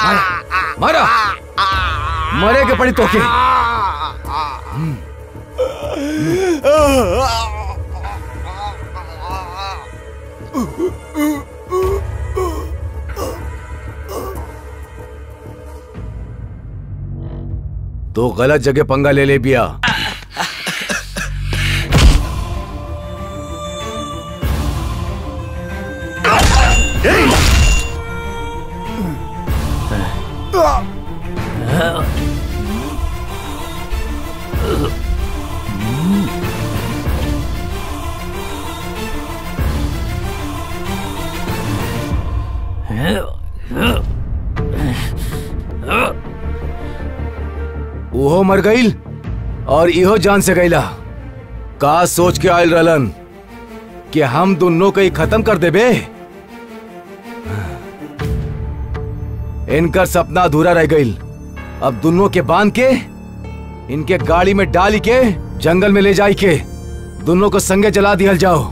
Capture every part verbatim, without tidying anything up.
मारा, मारा, मरे के पड़ी तोके। तो गलत जगह पंगा ले ले बिया। वो मर गईल और इहो जान से गईला। का सोच के आयल रलन कि हम दोनों को ही खत्म कर देबे। इनका सपना अधूरा रह गईल। अब दोनों के बांध के इनके गाड़ी में डाली के जंगल में ले जाई के दोनों को संगे जला दिया जाओ।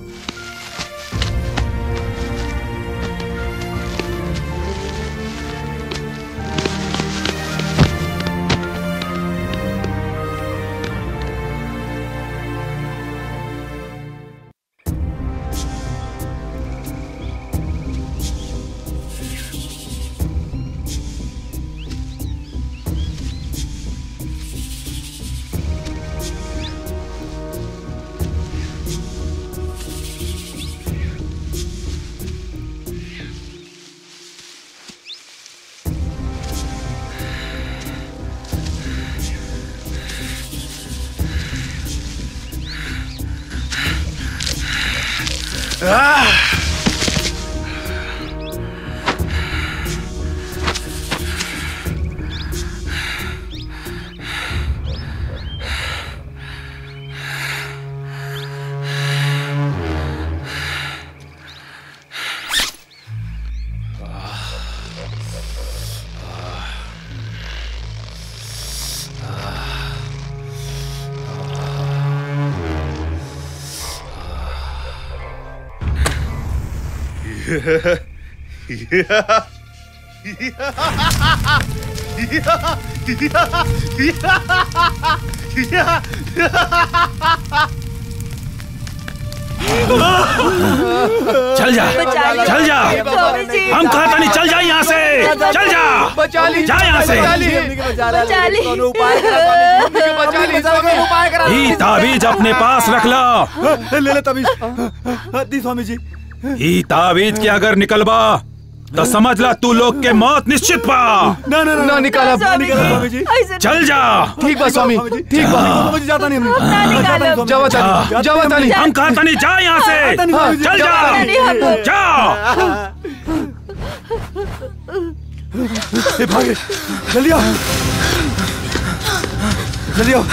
चल जा, चल जा, हम कहा था नहीं, चल जा यहाँ से, चल जा, जा यहाँ से। ये ताबीज अपने पास रख लो। ले ले ताबीज। दी स्वामी जी। ये ताबीज के अगर निकलबा तो समझ ला तू लोग के मौत निश्चित बा। ना ना ना निकाला, निकाला स्वामी जी। चल जा। ठीक बा स्वामी, ठीक बा। स्वामी जी जाता नहीं हमने। जावा तानी, जावा तानी। हम कहा था नहीं, जा यहाँ से, चल जा, जा। भागे, जल्दी आओ, जल्दी आओ,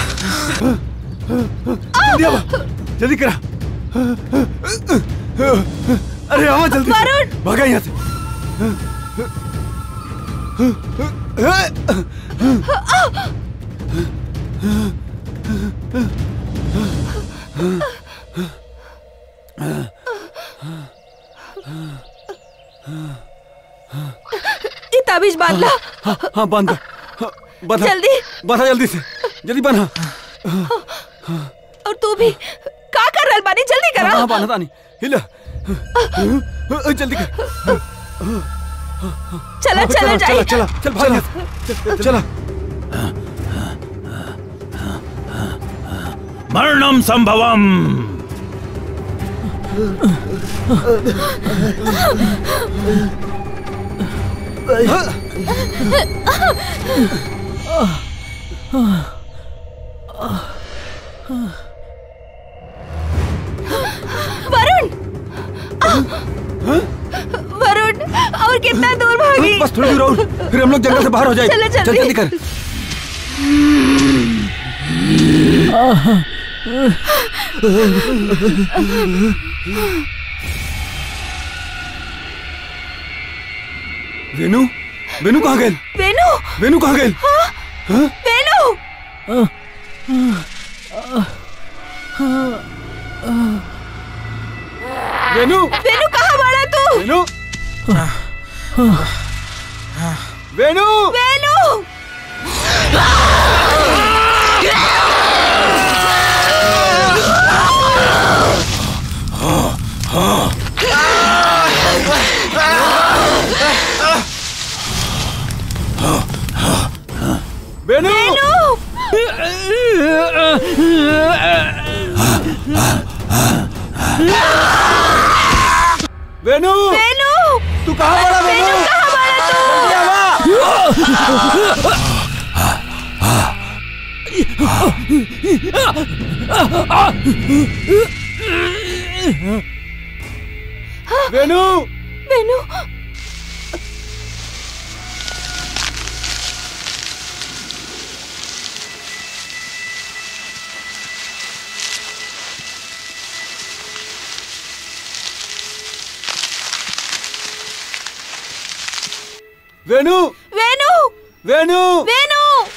जल्दी आओ, जल्दी करा। अरे आओ जल्दी, भागा यहाँ से। ये ताबीज बांध ला। हाँ हाँ बांध, बांधा जल्दी, बांधा जल्दी से, जल्दी बांधा। और तू भी क्या कर रहा बानी, जल्दी करा। हाँ बांधा नहीं, हिला, जल्दी कर। चला चला चला चला चल भाग, चला। मरणम संभवम। वरुण, वरुण, और कितना दूर भागी? बस थोड़ी दूर और, फिर हम लोग जंगल से बाहर हो जाएंगे। चल जल्दी जल्दी कर। वेनु, वेनु कहाँ गए? वेनु, वेनु कहाँ गए? हाँ? वेनु, वेनु, वेनु कहाँ बड़ा तू? वेनु, वेणु वेणु वेणु वेणु वेणु तू कहाँ पड़ा वेणु? कहाँ पड़ा तू? वेणु वेणु वेणु वेणु वेणु वेणु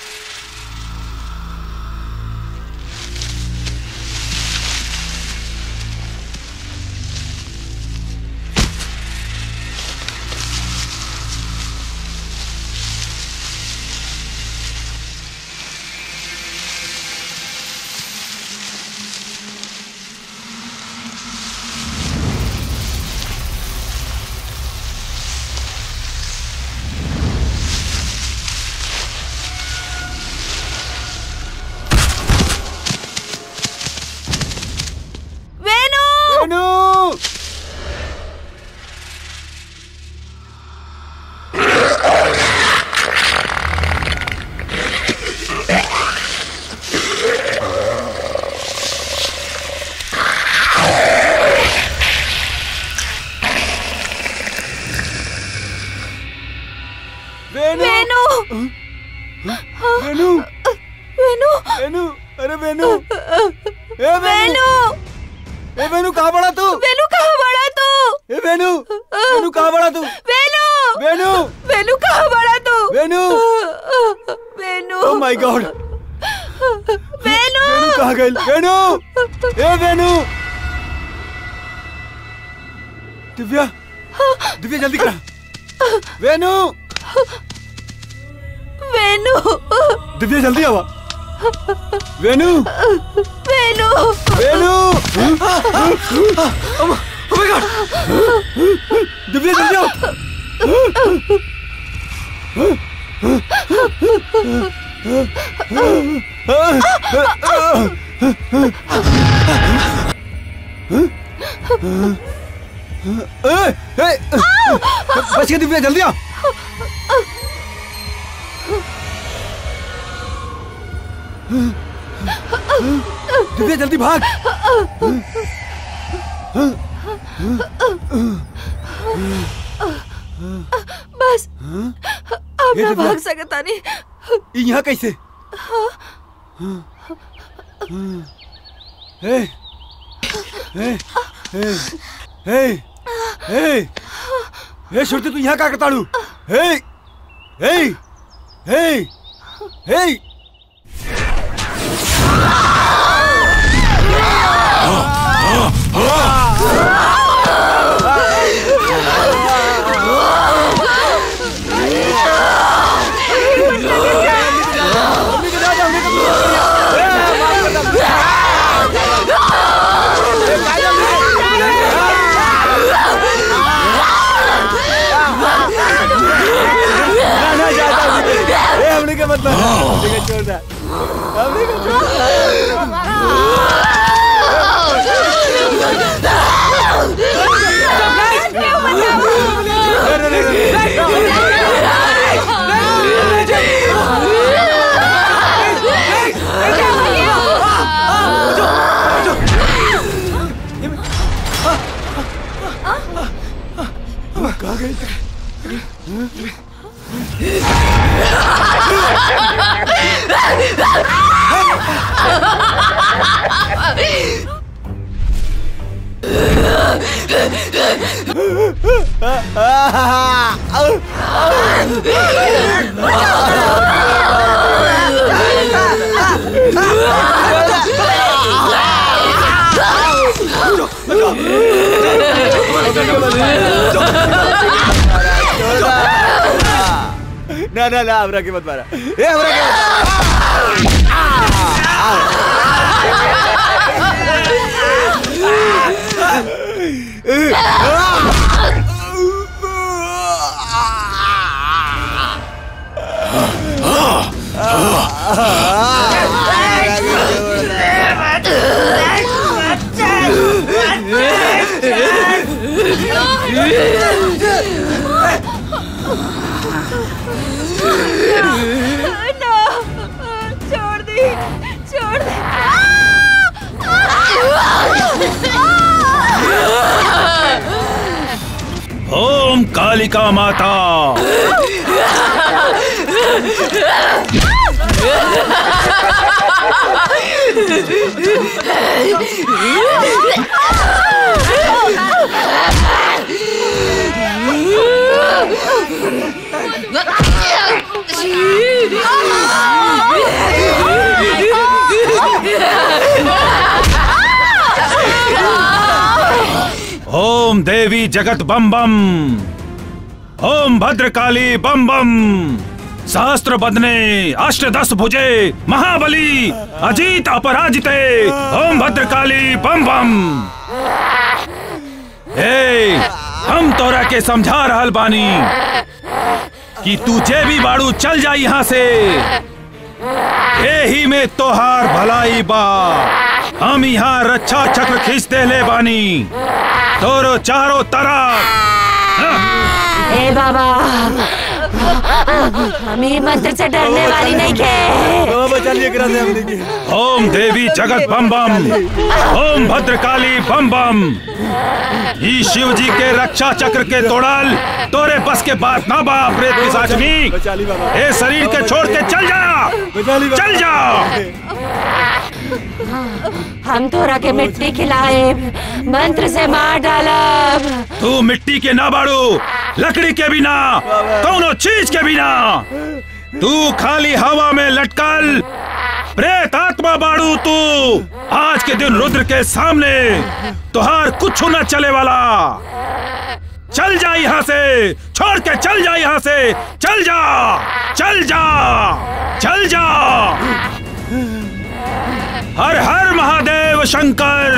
वेणु वेणु वेणु अरे वेणु ए वेणु ए वेणु कहाँ पड़ा तू? वेणु कहाँ पड़ा तू? ए वेणु वेणु कहाँ पड़ा तू? वेणु वेणु वेणु कहाँ पड़ा तू? वेणु वेणु ओह माय गॉड वेणु वेणु कहाँ गई? वेणु ए वेणु दिव्या दिव्या जल्दी करा वेणु वेणु दिव्या जल्दी आवा वेणु वेणु वेणु ओह माय गॉड दिव्या जल्दी आओ बच गया दिव्या जल्दी आ दिव्या जल्दी भाग बस अब ना भाग सकता नहीं। यहाँ कैसे? हे हे हे हे हे हे श्रुति तू यहाँ क्या करता हूँ? हे हे हे हे हमने क्या मतलब छोड़ दे हमने कहाँ गए? ना ना ना हमरा के मत मारा, ए हमरा के ना, छोड़ दी, छोड़ दी। ओम कालिका माता। ओम देवी जगत बम बम। ओम भद्रकाली बम बम। सहस्त्र बदने अष्टदश भुजे महाबली अजीत अपराजिते। ओम भद्रकाली बम बम। ए, हम तोरा के समझा रहल बानी कि तू जे भी बाड़ू चल जा यहाँ से। यही में तोहार भलाई बा। हम यहाँ रक्षा चक्र खींच दे ले बानी तोरो चारों तरफ। ए बाबा, हम ये मंत्र से डरने वाली नहीं के। बचा लिए करा दे हमने की। ओम देवी जगत बम बम। ओम भद्रकाली बम बम। ई शिव जी के रक्षा चक्र के तोड़ल तोरे बस के बात ना बा प्रेत पिशाचनी। बचा ली बाबा। ए शरीर के छोड़ के चल जा, बचा ली बाबा। चल जा। हम तोरा के मिट्टी खिलाए, मंत्र से मार डालब। तू मिट्टी के ना बाड़ू, लकड़ी के बिना, कौनो चीज के बिना। तू खाली हवा में लटकल प्रेत आत्मा बाड़ू तू। आज के दिन रुद्र के सामने तुहार कुछ न चले वाला। चल जा यहाँ से, छोड़ के चल जा यहाँ से। चल जा, चल जा, चल जा। हर हर महादेव शंकर।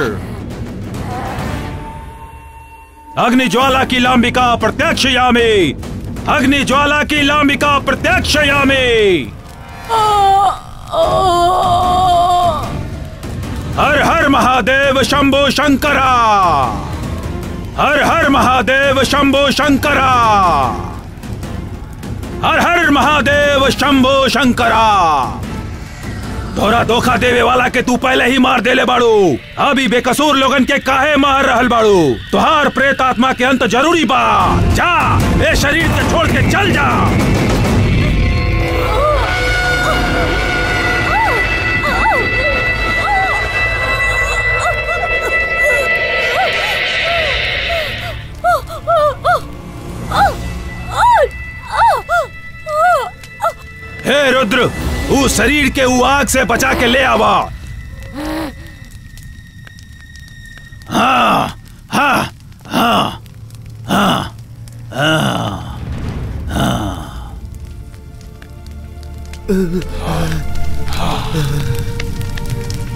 अग्नि ज्वाला की लांबिका प्रत्यक्ष यामी। अग्नि ज्वाला की लांबिका प्रत्यक्ष यामी। हर हर महादेव शंभो शंकरा। हर हर महादेव शंभो शंकरा। हर हर महादेव शंभो शंकरा। तोरा धोखा देवे वाला के तू पहले ही मार देले बाड़ू। अभी बेकसूर लोगन के काहे मार रहल बाड़ू। तुहार प्रेत आत्मा के अंत जरूरी बा। जा, ए शरीर के छोड़ के चल जा। हे रुद्र, उस शरीर के उ आग से बचा के ले आवा।